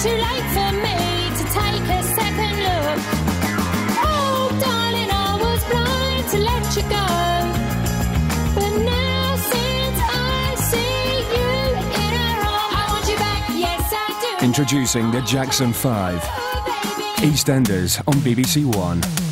too late for me to take a second look. Oh, darling, I was blind to let you go. But now since I see you in her arms, I want you back, yes I do. Introducing the Jackson 5. Oh, baby. EastEnders on BBC One.